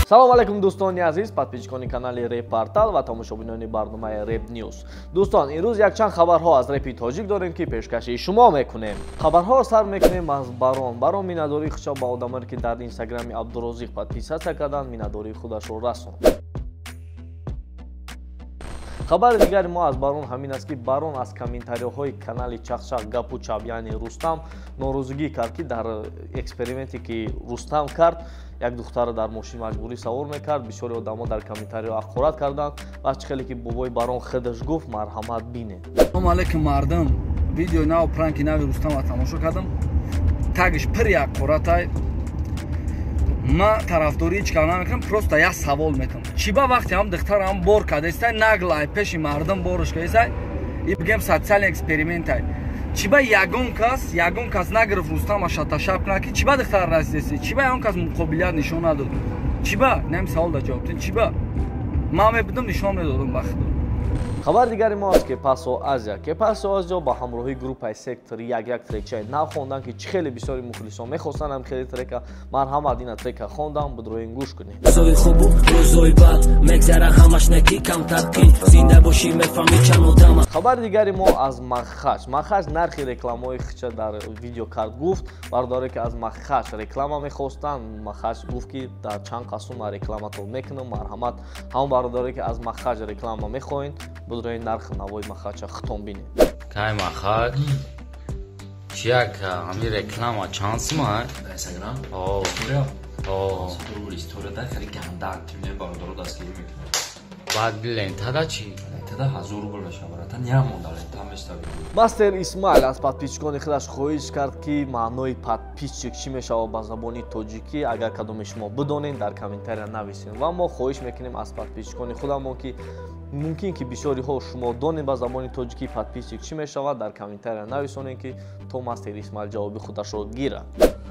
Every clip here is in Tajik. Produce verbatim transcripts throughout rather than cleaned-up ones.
салом алейкум дӯстони азиз, подписчикони канали Rap Portal ва тамошобинони барномаи Rap News. Дӯстон, имрӯз якчанд хабарҳо аз репи тоҷик дорем ки пешкаши шумо мекунем. Хабарҳо сар мекунем аз Барон. Барон миннатдории худшо ба одамоне ки дар инстаграми Абдурозиқ подписатсия карданд, миннатдории худашро расонд. хабари дигари мо аз Барон ҳамин аст ки Барон аз комментариҳои канали Чахчах Гапу Чап яъни Рустам норӯзигӣ кард ки дар эксперименте ки Рустам кард, як духтара дар мошин маҷбурӣ савор мекард. Бисёри одамо дар комментариҳо ҳақорат карданд ва чихеле ки бобои Барон худаш гуфт марҳамат бине. Салом алейкум мардам. Видеои нав пранки нави Рустамро тамошо кардам. Тагиш пир ҳақоратай. Ма тарафдорӣ ҳеҷ кар намекунам, просто як савол метавонам. Чӣ ба вақте ҳам духтар ҳам бор кардестай, наглай пеши мардам борш кардестай, и бигем социален экспериментай. Чӣ ба ягон кас, ягон кас нагирифт Рустама шаташаб кунад ки чӣ ба духтар расидеси? Чӣ ба ягон кас муқобилият нишон надод? Чӣ ба? Нами савол да ҷавоб дед. Чӣ ба? Ман мебудам нишон медодам ба худо. хабари дигари мо аст Кепасо Азия. Кепасо Азия ба ҳамроҳии группаи Сектор як як трекчаи нав хонданд ки чихеле бисёри мухлисон мехостанд ҳам хеле трека. Марҳамат ина трека хондам, будроин гӯш кунед. Рӯзои хубу, рӯзои бад, мегзара ҳамаш неки камтар қин, зинда бошӣ мефаҳмӣ чанд одама. хабари дигари мо аз Махач. Махач нархи рекламаҳои хича дар видео кард гуфт, бардоре ки аз Махач реклама мехостанд. Махач гуфт ки дар чанд қасм ман рекламатон мекунам. Марҳамат ҳам бардоре ки аз Махач реклама мехоҳед, будроин нархи навои Махача хитон бинед. Кай Махач? Чияк ҳами реклама чансма? Instagram? О. История? О. История, история дар хеле ганда активне бародаро дастгирӣ мекунад. Баъд лентада чӣ? Лентада ҳазор рубл мешавад. Нямонда лента меставад. Мастер Исмаил аз подписчикони худаш хоҳиш кард ки маънои подписчик чӣ мешавад ба забони тоҷикӣ. Агар кадоме шумо бидонед, дар комментария нависед. Ва мо хоҳиш мекунем аз подписчикони худамон ки мумкин ки бисёриҳо шумо донед ба забони тоҷикӣ подписчик чӣ мешавад, дар комментария нависонед ки то Мастер Исмаил ҷавоби худашро гирад.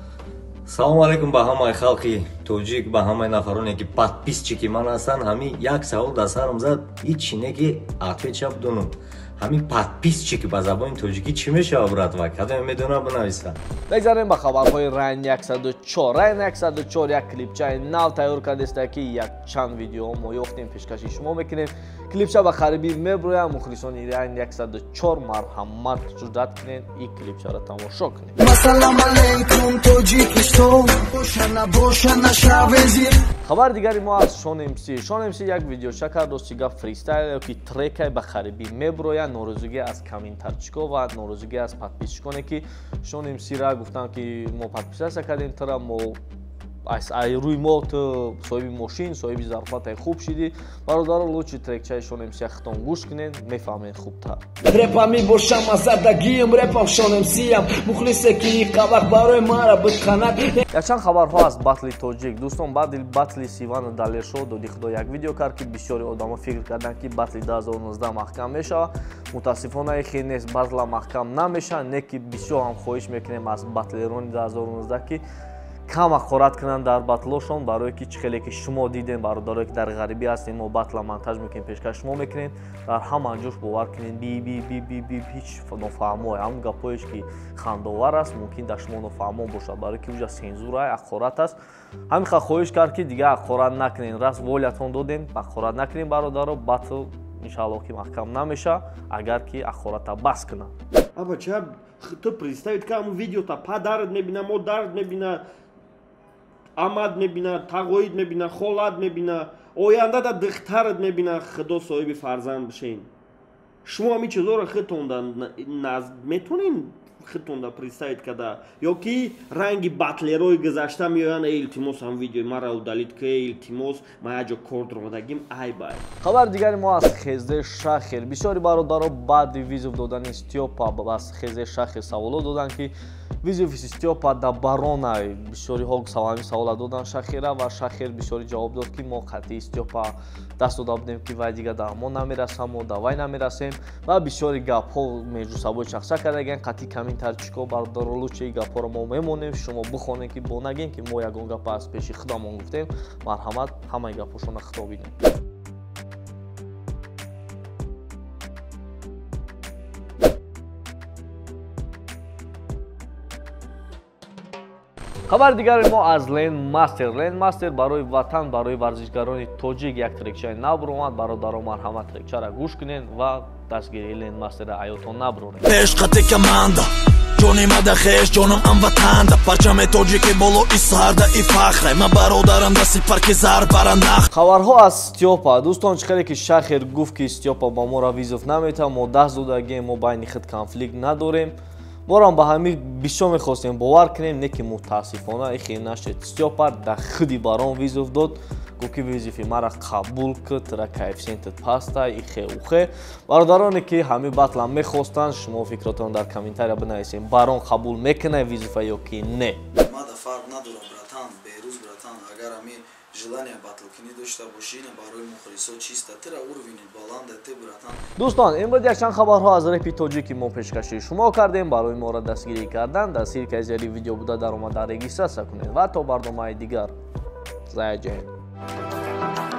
Салом алейкум ба ҳамаи халқи тоҷик, ба ҳамаи нафароне ки подписчики ман ҳастанд. Ҳами як савол дар сарам зад, ҳеҷ не ки ответша бидонам. ҳами подписчики ба забони тоҷикӣ чӣ мешавад братва? Кадоме медона бинависа. Бигзарем ба хабарҳои Райн яксаду чор. Райн яксаду чор як клипчаи нав тайёр кардеста ки якчанд видеоҳо мо ёфтем, пешкаши шумо мекунем. Клипча ба харибӣ меброяд. Мухлисони Райн яксаду чор марҳамат ҷуръат кунед, ин клипчаро тамошо кунед. Салом алейкум Тоҷикистон, боша набоша нашавези. хабари дигари мо аз Шон эм си. Шон эм си як видеоша кард ростига фристайл ки трекай ба харибӣ меброяд. норӯзигӣ аз комментарчико ва норӯзигӣ аз подписчиконе ки Шон эм си ра гуфтанд ки мо подписатсия кардем, тара мо ай рӯи мо ту соҳиби мошин, соҳиби зарфати хуб шидӣ. бародаро лучи трекчаи Шон эм си хитон гӯш кунед, мефаҳмед хубтар. Репа мебошам азадагиям, репа Шон эм си-ям, мухлисе ки қабақ барои мара бидқанак. якчанд хабарҳо аз батли тоҷик. дӯстон, баъди батли Сивану Далешо доди худо як видео кард ки бисёри одамо фикр карданд ки батли ду ҳазору нуздаҳ маҳкам мешавад. мутаассифона хеле нест, батла маҳкам намешавад. Не ки бисёр ҳам хоҳиш мекунем аз батлерони ду ҳазору нуздаҳ ки кам ҳақорат кунанд дар батлошон, барое ки чихеле ки шумо дидем, бародарое ки дар ғарибӣ ҳастем, мо батла монтаж мекунем, пешкаш шумо мекунем, дар ҳама ҷош бовар кунед би би би би би ҳеҷ нофаҳмо ҳам гапоеш ки хандовар аст, мумкин дар шумо нофаҳмо бошад, барое ки уҷа сензура ҳақорат аст. ҳамиха хоҳиш кард ки дига ҳақорат накунед. Раст волятон додем, ҳақорат накунед бародаро, батл иншааллоҳ ки маҳкам намеша, агар ки ҳақората бас кунад. Аба ча ту представит ка ҳамун видеота падарат мебина, модарат мебина, амад мебина, тағоид мебина, холат мебина, ояндада духтарат мебина, худо соҳиби фарзанд бишен. шумо ҳамин чизоро хитонда метонен хитонда представит када, ё ки ранги батлерои гузашта меоянд, эй илтимос ҳам видеои маро удалид ки эй илтимос ма як ҷо кор дородагим ай бай. хабари дигари мо аз Хезе Шахер. бисёри бародаро баъди визов додани Стёпа аз Хезе Шахер саволот доданд ки визови Стёпа да Барона. бисёриҳо савали савола доданд Шахера ва Шахер бисёри ҷавоб дод ки мо қатъи Стёпа даст дода будем ки вай дига да мо намерасам, мо да вай намерасем ва бисёри гапҳо меҷусабои чахчак кардаген. қатъи комментарчико бародаро лучи гапҳоро мо мемонем, шумо бихонед ки бо нагем ки мо ягон гапа аз пеши худамон гуфтем. марҳамат, ҳамаи гапҳошона хито бинем. хабари дигари мо аз Landmaster. Landmaster барои ватан, барои варзишгарони тоҷик як трекчаи нав омад. Бародаро марҳамат, трекчаро гӯш кунед ва дастгирии Landmaster-ро аётон набуронед. Пешқати команда ҷони мадахеш ҷонам амватанда парчаме тоҷики боло и сарда и фахре ма бародарам дасти парки зар баранах. Хабарҳо аз Стёпа. Дӯстон чӣ қадре ки Шахер гуфт ки Стёпа ба моро визов наметавад, мо даст додагем, мо байни худ конфликт надорем. Морам ба ҳамин бисёр мехостем бовар кунем, не ки мутаассифона ихе нашед. Стёпа да худи барон визов дод, гуки визифи мара қабул куд, ра коэффициентат пастай ихе ухе. Бародароне ки ҳамин батла мехостанд, шумо фикротон дар комментария бинависем. Барон қабул мекунад визифа ё ки не. Мада фарқ надорам братан, берӯз братан, агар ҳамин желание батлкунӣ дошта бошӣ, барои мухлисо чиста, тира уровень баланда ты братан. Дӯстон, имрӯз якчанд хабарҳо аз репи тоҷики мо пешкашии шумо кардем. Барои моро дастгирӣ кардан дар ссилкаи зери видео буда дар омада регистрация кунед ва то барномаи дигар. Заяҷен.